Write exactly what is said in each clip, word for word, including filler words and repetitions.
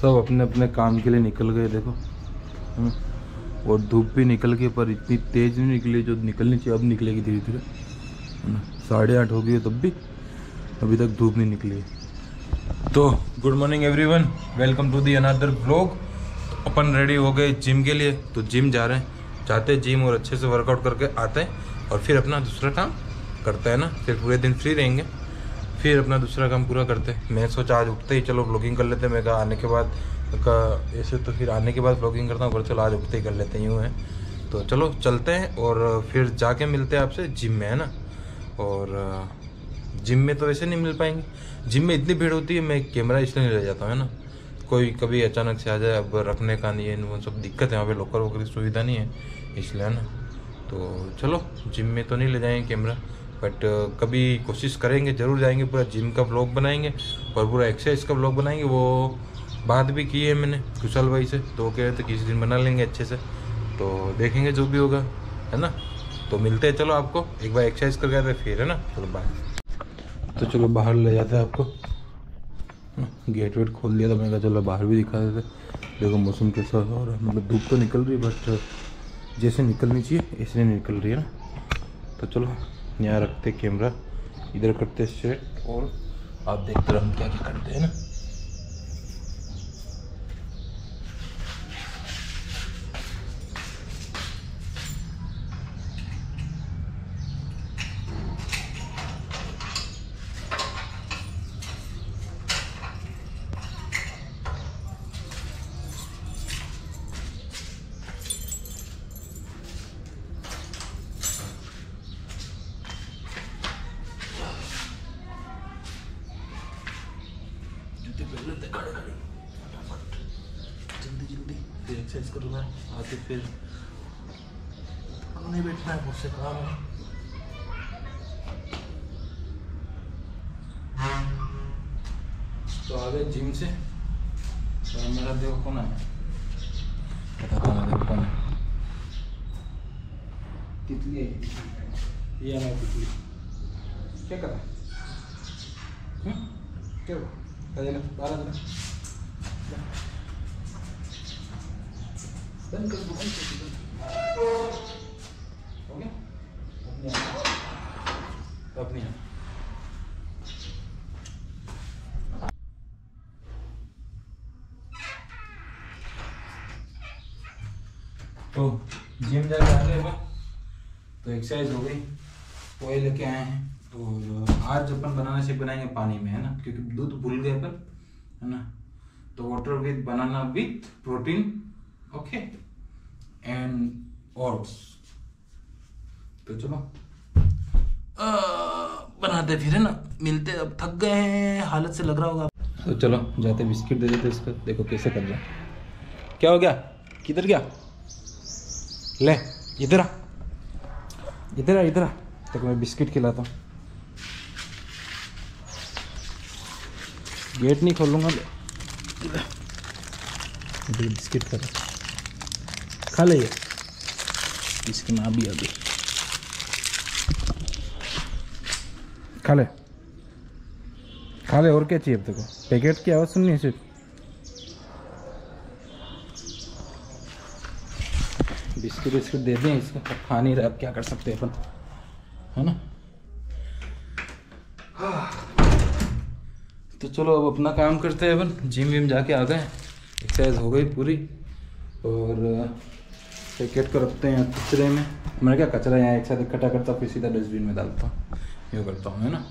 सब अपने अपने काम के लिए निकल गए देखो, और धूप भी निकल गई पर इतनी तेज़ नहीं निकली जो निकलनी चाहिए, अब निकलेगी धीरे धीरे, है ना। साढ़े आठ हो गई है तब भी अभी तक धूप नहीं निकली है। तो good morning everyone, welcome to the another vlog. अपन रेडी हो गए जिम के लिए, तो जिम जा रहे हैं, जाते हैं जिम और अच्छे से वर्कआउट करके आते हैं और फिर अपना दूसरा काम करते हैं ना। फिर पूरे दिन फ्री रहेंगे, फिर अपना दूसरा काम पूरा करते हैं। मैं सोचा आज उठते ही चलो व्लॉगिंग कर लेते हैं। मैं कहा आने के बाद का ऐसे तो फिर आने के बाद व्लॉगिंग करता हूँ, पर चलो आज उठते ही कर लेते हैं, यूँ है। तो चलो चलते हैं और फिर जाके मिलते हैं आपसे जिम में, है ना। और जिम में तो वैसे नहीं मिल पाएंगे, जिम में इतनी भीड़ होती है, मैं कैमरा इसलिए नहीं ले जाता हूँ, है ना। कोई कभी अचानक से आ जाए, अब रखने का नहीं है, वो सब दिक्कत है, वहाँ पे लॉकर वॉकर की सुविधा नहीं है, इसलिए, है ना। तो चलो जिम में तो नहीं ले जाएंगे कैमरा, बट कभी कोशिश करेंगे, ज़रूर जाएंगे, पूरा जिम का व्लॉग बनाएंगे और पूरा एक्सरसाइज का व्लॉग बनाएंगे। वो बात भी की है मैंने कुशल भाई से, तो कह रहे थे किसी दिन बना लेंगे अच्छे से, तो देखेंगे जो भी होगा, है ना। तो मिलते हैं, चलो आपको एक बार एक्सरसाइज कर गए थे फिर, है ना। चलो बाहर, तो चलो बाहर ले जाते हैं आपको। गेट वेट खोल दिया, तो मैंने कहा चलो बाहर भी दिखा देते। देखो मौसम कैसा हो रहा है, मतलब धूप तो निकल रही है बट जैसे निकलनी चाहिए ऐसे नहीं निकल रही है ना। तो चलो यहाँ रखते कैमरा, इधर करते सेट, और आप देखते रहो हम क्या क्या करते हैं ना। जल्दी जल्दी फिर एक्सरसाइज करना है, आके फिर नहीं बैठना है, मुझसे काम है। तो आ गए जिम से, तो मेरा देखो कौन है, बताता हूँ देखो कौन है। तितली है ये, है तितली। क्या कर रहा है, क्या हुआ? बारह दिन बंद कर दो, बंद कर दो, हो गया। अपने आप अपने आप तो जिम जाके आ गए, तो एक्सरसाइज हो गई, पोहे लेके आए हैं। और आज अपन बनाना शेक बनाएंगे पानी में, है ना, क्योंकि दूध भूल गए अपन, है ना। तो water with banana with protein, okay, and oats. तो चलो आ, बनाते फिर, है ना, मिलते। अब थक गए हैं, हालत से लग रहा होगा। तो चलो जाते बिस्किट दे देते इसको, देखो कैसे कर रहा है। क्या हो गया, किधर गया, ले इधर आ, इधर आ, इधर आ, तक मैं बिस्किट खिलाता हूँ। गेट नहीं खोलूंगा, बिस्किट खा खा ले, इसकी माँ भी अभी खा ले, खा ले, और क्या चाहिए अब? देखो पैकेट की आवाज़ सुननी है सिर्फ। बिस्किट बिस्किट दे दें इसको, खा नहीं रहा, अब क्या कर सकते हैं अपन, है ना। तो चलो अब अपना काम करते हैं अपन। जिम विम जाके आ गए, एक्सरसाइज हो गई पूरी, और पैकेट को रखते हैं कचरे में। मैंने क्या कचरा यहाँ एक साथ इकट्ठा करता, फिर सीधा डस्टबिन में डालता हूँ, ये करता हूँ, है ना।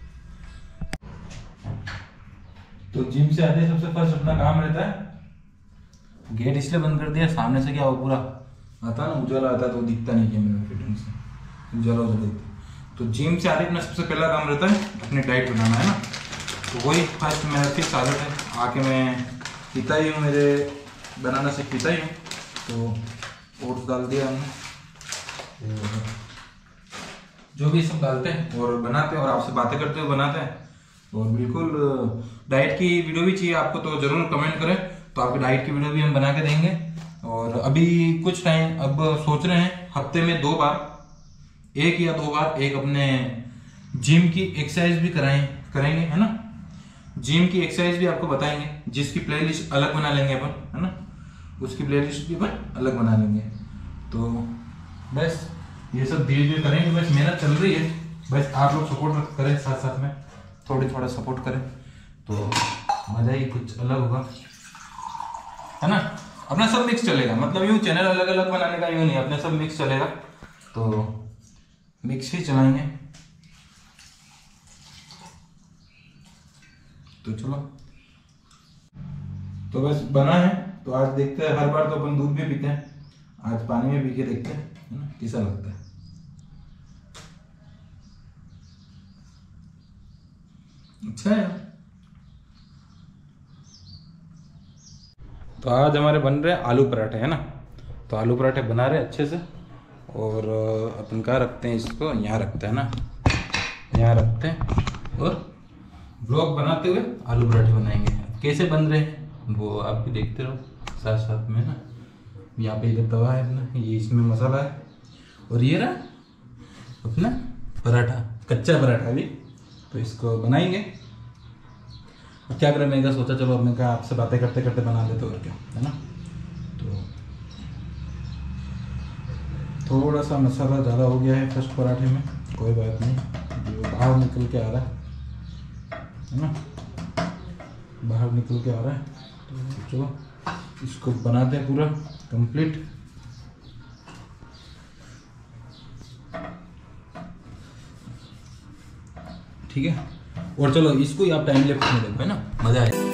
तो जिम से आते सबसे फर्स्ट अपना काम रहता है, गेट इसलिए बंद कर दिया, सामने से क्या वो पूरा आता ना, उजाला आता तो दिखता नहीं कैमरे में फिटिंग से, उजाला उजाला दिखता। तो जिम से आते अपना सबसे पहला काम रहता है अपनी डाइट बनाना, है ना। तो वही फर्स्ट मेरा फिक्स आदत है, आके मैं पीता ही हूँ, मेरे बनाना से पीता ही हूँ। तो ओट्स डाल दिया हमने, जो भी सब डालते हैं और बनाते हैं, और आपसे बातें करते हुए बनाते हैं। और बिल्कुल डाइट की वीडियो भी चाहिए आपको तो ज़रूर कमेंट करें, तो आपकी डाइट की वीडियो भी हम बना के देंगे। और अभी कुछ टाइम अब सोच रहे हैं हफ्ते में दो बार, एक या दो बार, एक अपने जिम की एक्सरसाइज भी कराएं करेंगे, है ना। जिम की एक्सरसाइज भी आपको बताएंगे, जिसकी प्लेलिस्ट अलग बना लेंगे अपन, है ना, उसकी प्लेलिस्ट भी अपन अलग बना लेंगे। तो बस ये सब धीरे धीरे करेंगे, बस मेहनत चल रही है, बस आप लोग सपोर्ट करें, साथ साथ में थोड़ी थोड़ा सपोर्ट करें तो मज़ा ही कुछ अलग होगा, है ना। अपना सब मिक्स चलेगा, मतलब यूँ चैनल अलग अलग बनाने का यूँ नहीं, अपने सब मिक्स चलेगा, तो मिक्स ही चलाएंगे। तो चलो, तो बस बना है, तो आज देखते हैं, हर बार तो अपन दूध भी पीते हैं, आज पानी में पी के देखते हैं, है ना, कैसा लगता है। अच्छा है। तो आज हमारे बन रहे हैं आलू पराठे, है ना, तो आलू पराठे बना रहे हैं अच्छे से, और अपन क्या रखते हैं, इसको यहाँ रखते हैं ना, यहाँ रखते हैं, और ब्लॉग बनाते हुए आलू पराठे बनाएंगे। कैसे बन रहे हैं वो आप भी देखते रहो साथ साथ में ना। यहाँ पे इधर तवा है अपना, ये इसमें मसाला है, और ये रहा अपना पराठा, कच्चा पराठा भी, तो इसको बनाएंगे। क्या करें, मैं क्या सोचा, चलो मैं क्या आपसे बातें करते करते बना लेते, और क्या, है ना। तो थोड़ा सा मसाला ज़्यादा हो गया है फर्स्ट पराठे में, कोई बात नहीं, जो बाहर निकल के आ रहा है है ना, बाहर निकल के आ रहा है। तो चलो इसको बनाते हैं पूरा कंप्लीट। ठीक है, और चलो इसको ही आप टाइम लैप्स में देखो, है ना, मजा आएगा।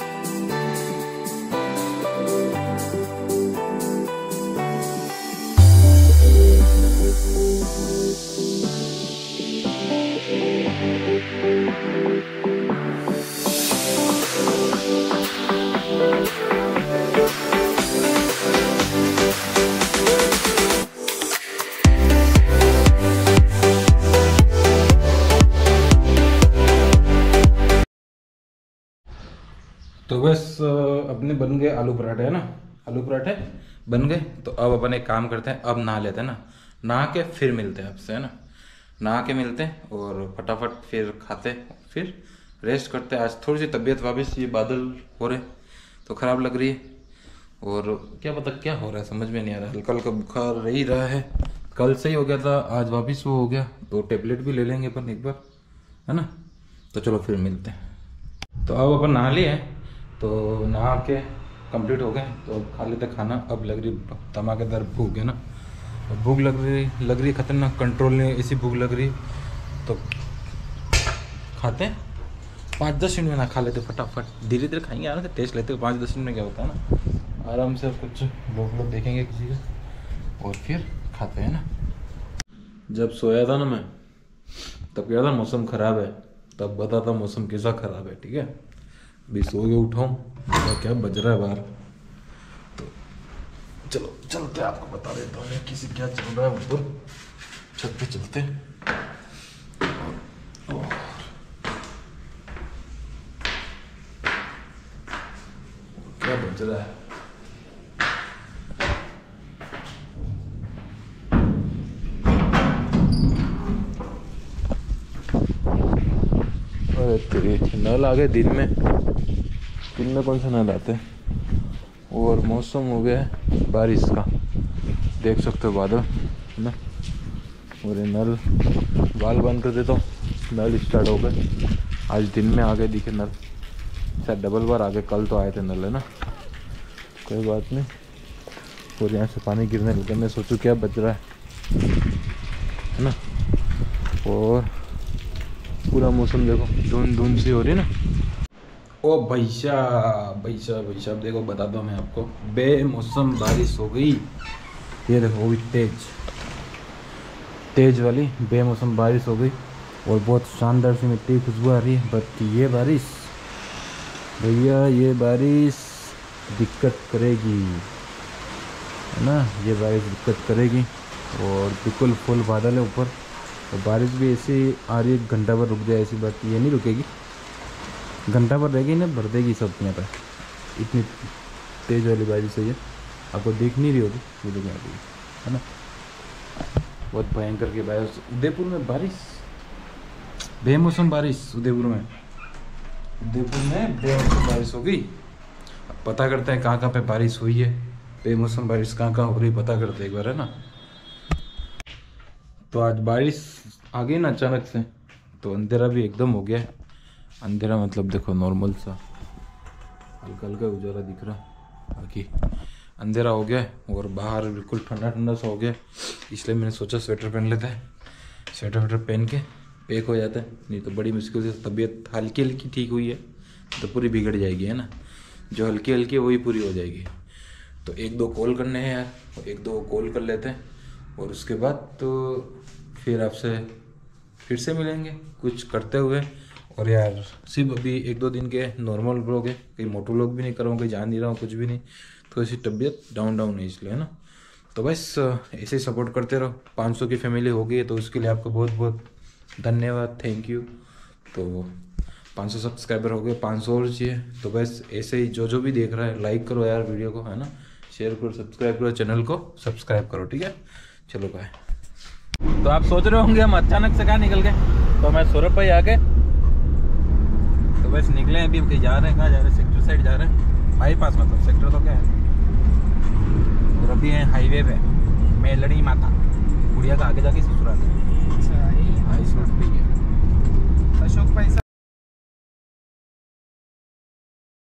तो बस अपने बन गए आलू पराठे, है ना, आलू पराठे बन गए। तो अब अपन एक काम करते हैं, अब नहा लेते हैं ना, नहा के फिर मिलते हैं आपसे, है ना, नहा के मिलते हैं और फटाफट फिर खाते, फिर रेस्ट करते हैं। आज थोड़ी सी तबीयत वापस, ये बादल हो रहे तो ख़राब लग रही है, और क्या पता क्या हो रहा है समझ में नहीं आ रहा, हल्का हल्का बुखार रह ही रहा है, कल से ही हो गया था, आज वापस वो हो गया, तो टेबलेट भी ले लेंगे अपन एक बार, है ना। तो चलो फिर मिलते हैं। तो अब अपन नहा लिए हैं, तो नहा के कंप्लीट हो गए, तो अब खा लेते खाना। अब लग रही धमाकेदार भूख, है ना, भूख लग रही लग रही खतरनाक, कंट्रोल नहीं, ऐसी भूख लग रही, तो खाते हैं। पाँच दस मिनट में ना खा लेते फटाफट, धीरे धीरे खाएंगे, आराम से टेस्ट लेते हैं, पाँच दस मिनट में क्या होता है ना, आराम से कुछ लोग लोग देखेंगे किसी का, और फिर खाते हैं ना। जब सोया था ना मैं, तब क्या था, मौसम ख़राब है, तब बताता मौसम कैसा ख़राब है, ठीक है। अभी सो के उठाऊँ, क्या बज रहा है बाहर, तो चलो चलते आपको बता देता हूँ किसी क्या चल रहा है ऊपर छत पे, चलते क्या बज रहा है। अरे तेरी नल आ गए दिन में, दिन में कौन सा नल आते हैं। और मौसम हो गया है बारिश का, देख सकते हो बादल, है ना, और ये नल बाल बंद कर देता हूँ, नल स्टार्ट हो गए, आज दिन में आ गए दिखे नल, शायद डबल बार आ गए, कल तो आए थे नल, है ना, कोई बात नहीं। और यहाँ से पानी गिरने लगे, मैं सोचूं क्या बच रहा है, है ना, और पूरा मौसम देखो, धुंध धुंध सी हो रही है ना। ओ भैया भैया भैया देखो, बताता हूँ मैं आपको, बेमौसम बारिश हो गई, ये देखो वो भी तेज तेज वाली बेमौसम बारिश हो गई, और बहुत शानदार सी मिट्टी खुशबू आ रही है। बट ये बारिश भैया, ये बारिश दिक्कत करेगी, है ना, ये बारिश दिक्कत करेगी, और बिल्कुल फुल बादल है ऊपर, और बारिश भी ऐसी आ रही है, घंटा भर रुक जाए ऐसी बात, ये नहीं रुकेगी, घंटा भर रहेगी ना, भर देगी सब यहाँ पर, इतनी तेज़ वाली बारिश है ये, आपको दिख नहीं रही होगी वीडियो में आती है ना, बहुत भयंकर की बारिश। उदयपुर में बारिश, बेमौसम बारिश उदयपुर में, उदयपुर में बेमौसम बारिश हो गई। अब पता करते हैं कहाँ कहाँ पे बारिश हुई है, बेमौसम बारिश कहाँ कहाँ हो रही पता करते हैं एक बार, है ना। तो आज बारिश आ गई ना अचानक से, तो अंधेरा भी एकदम हो गया है। अंधेरा मतलब देखो नॉर्मल सा हल्का हल्का उजाला दिख रहा, बाकी अंधेरा हो गया है और बाहर बिल्कुल ठंडा ठंडा सा हो गया, इसलिए मैंने सोचा स्वेटर पहन लेता है। स्वेटर वेटर पहन के पैक हो जाता है, नहीं तो बड़ी मुश्किल से तबीयत हल्की हल्की ठीक हुई है तो पूरी बिगड़ जाएगी, है ना। जो हल्की हल्की है वही पूरी हो जाएगी। तो एक दो कॉल करने हैं यार, एक दो कॉल कर लेते हैं और उसके बाद तो फिर आपसे फिर से मिलेंगे कुछ करते हुए। और यार सिर्फ अभी एक दो दिन के नॉर्मल ब्लॉग है, कहीं मोटो ब्लॉग भी नहीं कर रहा हूँ, कहीं जान नहीं रहा हूँ, कुछ भी नहीं। तो ऐसी तबीयत डाउन डाउन है इसलिए, है ना। तो बस ऐसे ही सपोर्ट करते रहो। पाँच सौ की फैमिली हो गई है तो उसके लिए आपको बहुत बहुत धन्यवाद, थैंक यू। तो पाँच सौ सब्सक्राइबर हो गए, पाँच सौ और चाहिए। तो बस ऐसे ही जो जो भी देख रहा है लाइक करो यार वीडियो को, है ना, शेयर करो, सब्सक्राइब करो, चैनल को सब्सक्राइब करो, ठीक है। चलो बाय। तो आप सोच रहे होंगे हम अचानक से कहाँ निकल गए, तो मैं सौरभ भाई आ गए, तो बस निकले अभी। कहीं जा रहे हैं, कहाँ जा रहे हैं, सेक्टर साइड जा रहे हैं, बाईपास मतलब सेक्टर तो क्या है। और अभी हैं हाईवे पे, मैं लड़ी माता गुड़िया का आगे जाके ससुराल है। अच्छा, हाई स्पीड पे ही है। अशोक भाई